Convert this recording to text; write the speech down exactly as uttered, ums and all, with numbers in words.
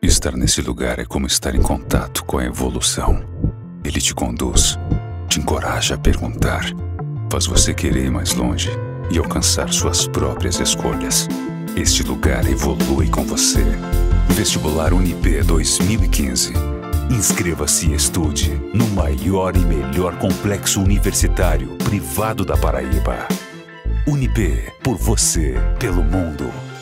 Estar nesse lugar é como estar em contato com a evolução. Ele te conduz, te encoraja a perguntar, faz você querer ir mais longe e alcançar suas próprias escolhas. Este lugar evolui com você. Vestibular Unip dois mil e quinze. Inscreva-se e estude no maior e melhor complexo universitário privado da Paraíba. Unip, por você, pelo mundo.